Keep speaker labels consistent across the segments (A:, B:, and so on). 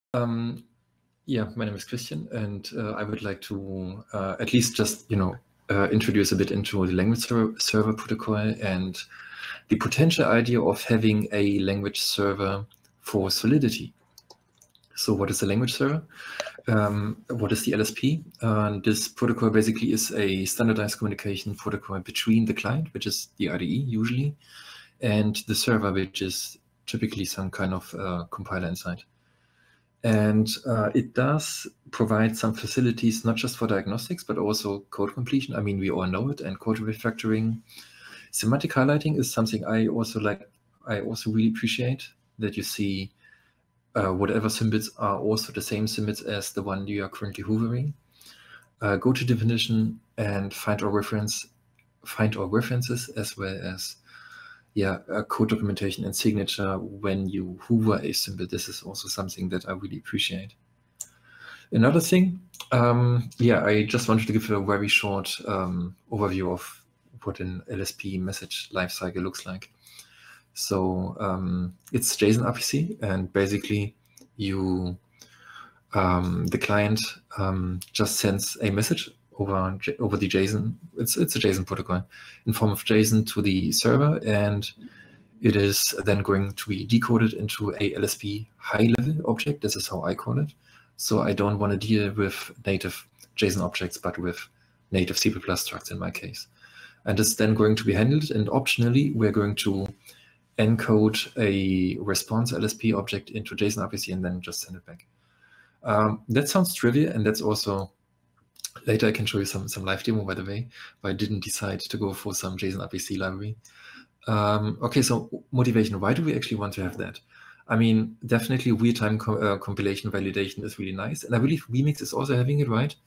A: Yeah, my name is Christian, and I would like to at least just, introduce a bit into the language server protocol and the potential idea of having a language server for Solidity. So what is a language server? What is the LSP? This protocol basically is a standardized communication protocol between the client, which is the IDE usually, and the server, which is typically some kind of compiler inside. And it does provide some facilities, not just for diagnostics, but also code completion. I mean, we all know it, and code refactoring. Semantic highlighting is something I also like. I also really appreciate that you see whatever symbols are also the same symbols as the one you are currently hoovering. Go to definition and find all references, as well as code documentation and signature when you hoover a symbol. This is also something that I really appreciate. Another thing, I just wanted to give a very short overview of what an LSP message lifecycle looks like. So it's JSON RPC, and basically you, the client just sends a message over the JSON. It's a JSON protocol in form of JSON to the server, and it is then going to be decoded into a LSP high-level object. This is how I call it. So I don't want to deal with native JSON objects, but with native C++ structs in my case. And it's then going to be handled, and optionally, we're going to encode a response LSP object into JSON RPC and then just send it back. That sounds trivial, and that's also, later I can show you some live demo, by the way, but I didn't decide to go for some JSON RPC library. Okay, so motivation, why do we actually want to have that? I mean, definitely real-time compilation validation is really nice, and I believe Remix is also having it, right?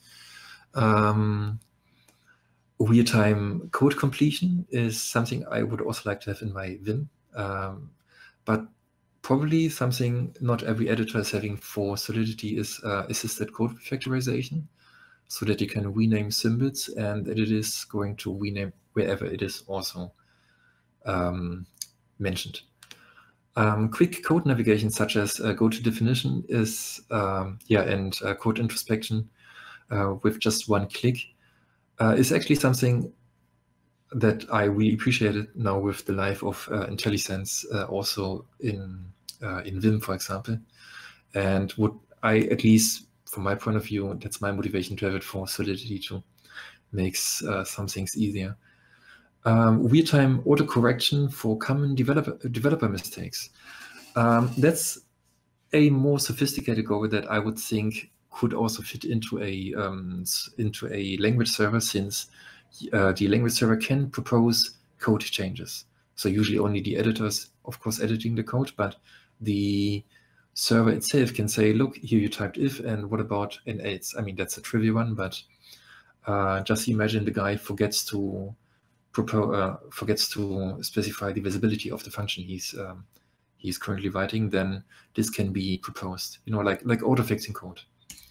A: Real-time code completion is something I would also like to have in my Vim, but probably something not every editor is having for Solidity is assisted code refactorization, so that you can rename symbols and that it is going to rename wherever it is also mentioned. Quick code navigation, such as go to definition, is and code introspection with just one click is actually something that I really appreciated now with the life of IntelliSense, also in Vim, for example. And would I, at least from my point of view, that's my motivation to have it for Solidity too, makes some things easier. Real-time autocorrection for common developer mistakes. That's a more sophisticated goal that I would think could also fit into a language server, since the language server can propose code changes. So usually only the editors, of course, editing the code, but the server itself can say, look, here you typed if, and what about an else? I mean, that's a trivial one, but just imagine the guy forgets to specify the visibility of the function he's currently writing, then this can be proposed, like auto-fixing code.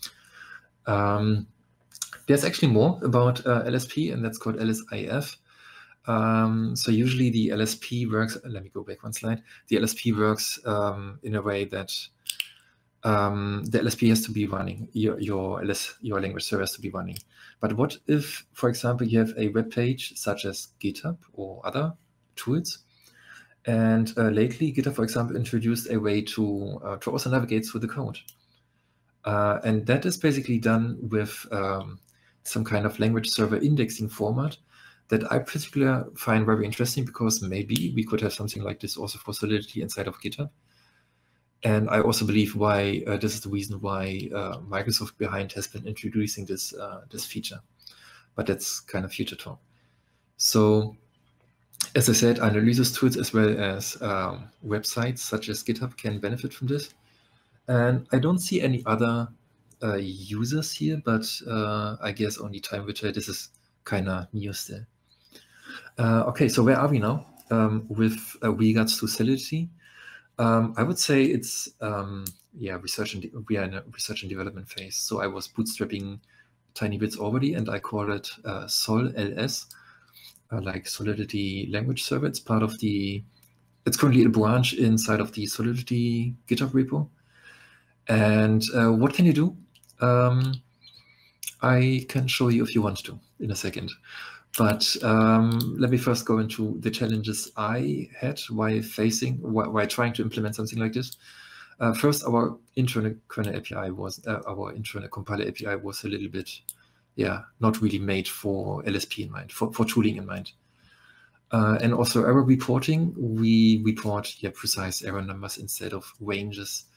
A: There's actually more about LSP, and that's called LSIF. So usually the LSP works, let me go back one slide. The LSP works in a way that the LSP has to be running, your language server has to be running. But what if, for example, you have a web page such as GitHub or other tools, and lately GitHub, for example, introduced a way to also navigate through the code. And that is basically done with some kind of language server indexing format that I particularly find very interesting, because maybe we could have something like this also for Solidity inside of GitHub. And I also believe why this is the reason why Microsoft behind has been introducing this this feature. But that's kind of future talk. So, as I said, analysis tools as well as websites such as GitHub can benefit from this. And I don't see any other users here, but I guess only time will tell. This is kind of new still. Okay, so where are we now with regards to Solidity? I would say it's we are in a research and development phase. So I was bootstrapping tiny bits already, and I call it Sol LS, like Solidity Language Server. It's part of it's currently a branch inside of the Solidity GitHub repo. And what can you do? I can show you if you want to in a second. But let me first go into the challenges I had while trying to implement something like this. First, our internal kernel API was, our internal compiler API was a little bit, not really made for LSP in mind, for tooling in mind. And also error reporting, we report precise error numbers instead of ranges